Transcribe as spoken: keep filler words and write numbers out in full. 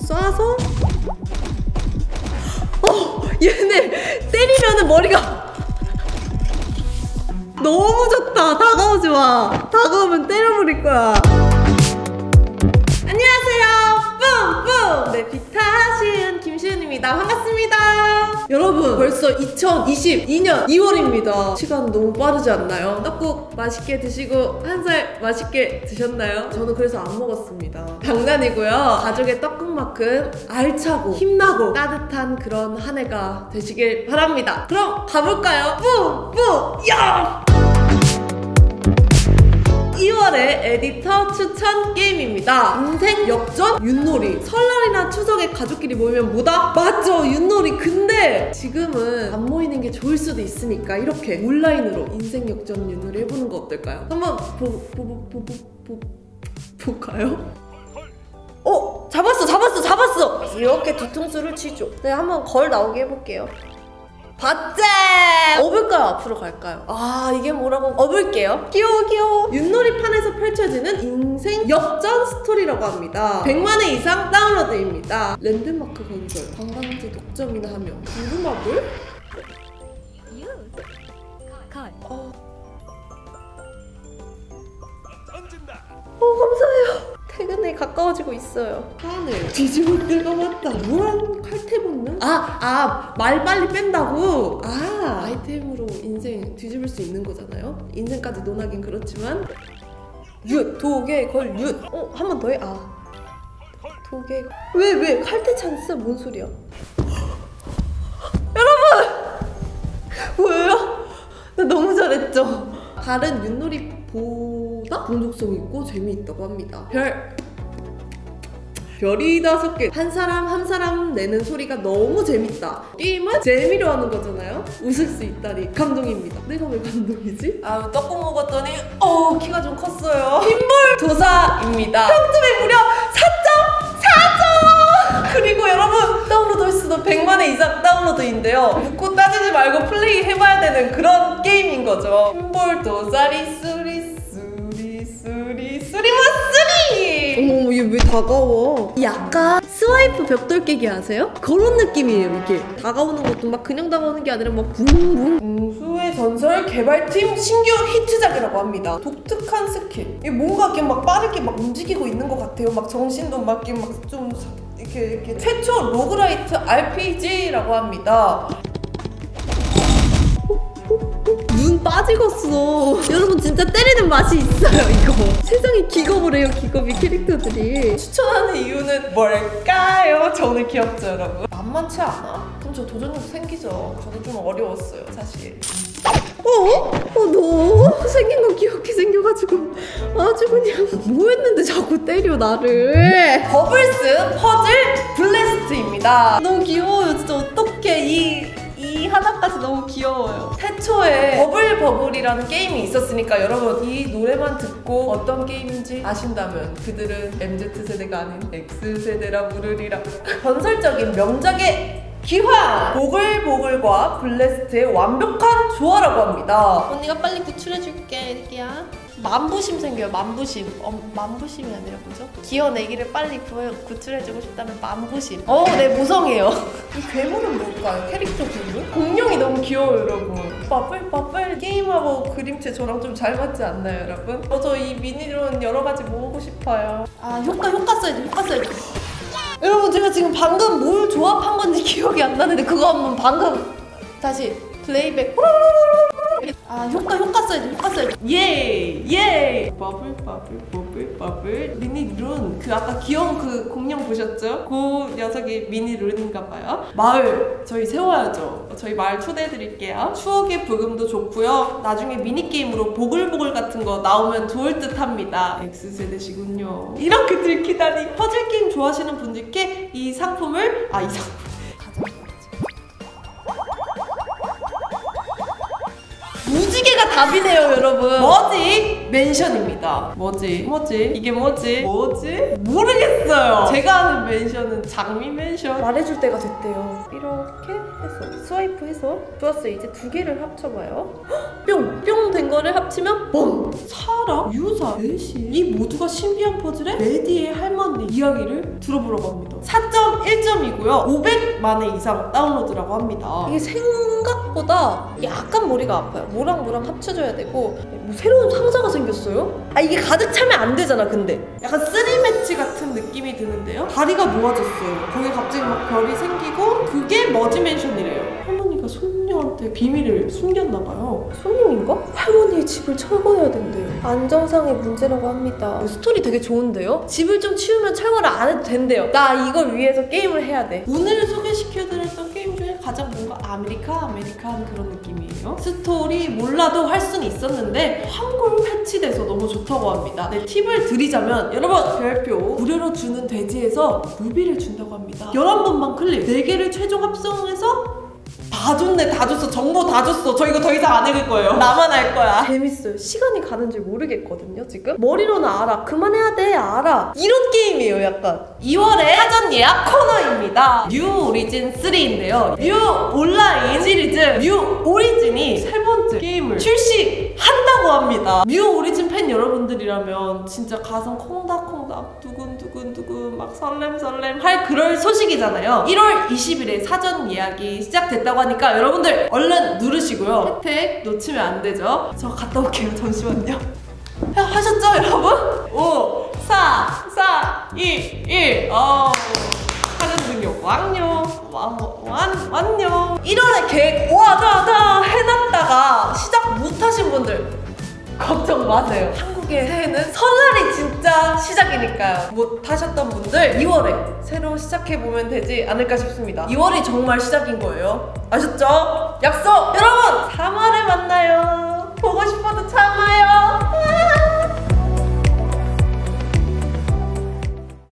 쏴서 어! 얘네 때리면은 머리가 너무 좋다. 다가오지 마. 다가오면 때려버릴 거야. 안녕하세요. 뿜뿜. 네, 비타시은 김시은입니다. 반갑습니다. 여러분, 벌써 이천이십이 년 이월입니다. 시간 너무 빠르지 않나요? 떡국 맛있게 드시고 한 살 맛있게 드셨나요? 저는 그래서 안 먹었습니다. 장난이고요. 가족의 떡국만큼 알차고 힘나고 따뜻한 그런 한 해가 되시길 바랍니다. 그럼 가볼까요? 뿜뿜 야! 이월의 에디터 추천 게임입니다. 인생 역전 윷놀이. 설날이나 추석에 가족끼리 모이면 뭐다? 맞죠, 윷놀이. 근데 지금은 안 모이는 게 좋을 수도 있으니까 이렇게 온라인으로 인생 역전 윷놀이 해보는 거 어떨까요? 한번 보, 보, 보, 보, 보, 볼까요? 어! 잡았어 잡았어 잡았어! 이렇게 뒤통수를 치죠. 네, 한번 걸 나오게 해볼게요. 봤지? 업을까요? 앞으로 갈까요? 아, 이게 뭐라고? 업을게요. 귀여워 귀여워. 윷놀이판에서 펼쳐지는 인생 역전 스토리라고 합니다. 백만 회 이상 다운로드입니다. 랜드마크 건설, 관광지 독점이나 하며 부루마블? 어. 어, 감사해요. 퇴근에 가까워지고 있어요. 판을 뒤집을 때가 맞다. 노란 칼퇴 본능? 아, 아, 말 빨리 뺀다고? 아, 아이템으로 인생 뒤집을 수 있는 거잖아요? 인생까지 논하긴 그렇지만. 윷! 도개, 걸, 윷! 어, 한 번 더 해? 아. 도개. 왜, 왜? 칼퇴 찬스? 뭔 소리야? 여러분! 뭐예요? 나 너무 잘했죠? 다른 윷놀이보다 공족성 있고 재미있다고 합니다. 별! 별이 다섯 개. 한 사람 한 사람 내는 소리가 너무 재밌다. 게임은 재미로 하는 거잖아요? 웃을 수 있다니 감동입니다. 내가 왜 감동이지? 아, 떡국 먹었더니 어 키가 좀 컸어요. 흰볼 도사입니다. 평점이 무려 사 점 사 점! 그리고 여러분, 다운로드 횟수도 백만 회 이상 다운로드인데요. 묻고 따지지 말고 플레이 해봐야 되는 그런 게임인 거죠. 흰볼 도사리 수리 수리 수리 수리마 쓰리! 어머, 얘 왜 다가와? 약간 스와이프 벽돌 깨기 아세요? 그런 느낌이에요. 이게 다가오는 것도 막 그냥 다가오는 게 아니라 막 붕붕. 공수의 전설 개발팀 신규 히트작이라고 합니다. 독특한 스킬. 이게 뭔가 이렇게 막 빠르게 막 움직이고 있는 것 같아요. 막 정신도 막 이렇게 막 좀 이렇게 이렇게 최초 로그라이트 알피지라고 합니다. 눈 빠지겠어. 여러분, 진짜 때리는 맛이 있어요, 이거. 세상에 기겁을 해요, 기겁이 캐릭터들이. 추천하는 이유는 뭘까요? 저 오늘 귀엽죠, 여러분? 만만치 않아? 그럼 저 도전력 생기죠. 저도 좀 어려웠어요, 사실. 어? 어, 너? 생긴 거 귀엽게 생겨가지고 아주 그냥 뭐 했는데 자꾸 때려, 나를. 버블스 퍼즐 블래스트입니다. 너무 귀여워요, 진짜. 어떡해. 이 이 하나까지 너무 귀여워요. 태초에 버블버블이라는 게임이 있었으니까 여러분, 이 노래만 듣고 어떤 게임인지 아신다면 그들은 엠지 세대가 아닌 X세대라 부르리라. 건설적인 명작의 기환! 보글보글과 블래스트의 완벽한 조화라고 합니다. 언니가 빨리 구출해줄게, 애기야. 만부심 생겨요, 만부심. 어, 만부심이 아니라 뭐죠? 귀여운 애기를 빨리 구해, 구출해주고 싶다면 만부심. 어, 네, 모성이에요. 이 괴물은 뭘까요? 캐릭터 괴물? 공룡이 너무 귀여워요, 여러분. 빠플 빠플. 게임하고 그림체 저랑 좀 잘 맞지 않나요, 여러분? 어, 저 이 미니론 여러 가지 모으고 싶어요. 아, 효과, 효과 써야지, 효과 써야지. 여러분, 제가 지금 방금 뭘 조합한 건지 기억이 안 나는데 그거 한번 방금 다시 플레이백. 아, 효과 효과 써야지, 효과 써야지. 예! 예! 버블 버블 버블 버블 미니룬. 그 아까 귀여운 그 공룡 보셨죠? 그 녀석이 미니룬인가 봐요. 마을 저희 세워야죠. 저희 마을 초대해드릴게요. 추억의 부금도 좋고요. 나중에 미니게임으로 보글보글 같은 거 나오면 좋을 듯 합니다. X세대시군요. 이렇게 들키다니. 퍼즐 게임 좋아하시는 분들께 이 상품을, 아, 이 상품 무지개가 답이네요, 여러분. 뭐지? 맨션입니다. 뭐지? 뭐지? 이게 뭐지? 뭐지? 모르겠어요. 제가 아는 맨션은 장미 맨션. 말해줄 때가 됐대요. 이렇게 해서 스와이프해서 좋았어요. 이제 두 개를 합쳐봐요. 뿅! 뿅 된 거를 합치면 뻥! 사라, 유사, 애시 이 모두가 신비한 퍼즐의 레디의 할머니 이야기를 들어보려고 합니다. 사 점 일 점이고요 오백만 회 이상 다운로드라고 합니다. 이게 생각보다 약간 머리가 아파요. 뭐랑 뭐랑 합쳐줘야 되고 뭐 새로운 상자가 생겼어요? 아 이게 가득 차면 안 되잖아. 근데 약간 쓰리 매치 같은 느낌이 드는데요? 다리가 모아졌어요. 거기 갑자기 막 별이 생기고 그게 머지맨션이래요. 할머니가 손녀한테 비밀을 숨겼나봐요. 손님인가? 할머니의 집을 철거해야 된대요. 안정상의 문제라고 합니다. 스토리 되게 좋은데요? 집을 좀 치우면 철거를 안 해도 된대요. 나 이걸 위해서 게임을 해야 돼. 오늘 소개시켜드렸던 게임 중에 가장 뭔가 아메리카 아메리카한 그런 느낌이에요. 스토리 몰라도 할 수는 있었는데 한글 패치돼서 너무 좋다고 합니다. 네, 팁을 드리자면 여러분 별표 무료로 주는 돼지에서 무비를 준다고 합니다. 열한 번만 클릭 네 개를 최종 합성해서 다 줬네. 다 줬어. 정보 다 줬어. 저 이거 더 이상 안 읽을 거예요. 나만 알 거야. 재밌어요. 시간이 가는 줄 모르겠거든요 지금. 머리로는 알아. 그만해야 돼. 알아. 이런 게임이에요 약간. 이월에 사전 예약 코너입니다. 뉴 오리진 쓰리인데요 뉴 온라인 시리즈 뉴 오리진이 세 번째 게임을 출시한다고 합니다. 뉴 오리진 팬 여러분들이라면 진짜 가슴 콩닥콩닥 두근두근두근 막 설렘설렘 할 그럴 소식이잖아요. 일월 이십일에 사전 예약이 시작됐다고 하니까 여러분들 얼른 누르시고요. 혜택 놓치면 안 되죠. 저 갔다 올게요. 잠시만요. 하셨죠 여러분? 오, 사, 사, 이, 일. 어, 사전 등록 완료. 완, 완, 완료. 일월에 계획 와, 다, 다 해놨다가 시작 못하신 분들 걱정 마세요. 한국의 새해는 설날이 진짜 시작이니까요. 못하셨던 분들 이월에 새로 시작해보면 되지 않을까 싶습니다. 이월이 정말 시작인 거예요. 아셨죠? 약속! 여러분! 삼월에 만나요. 보고 싶어도 참아요.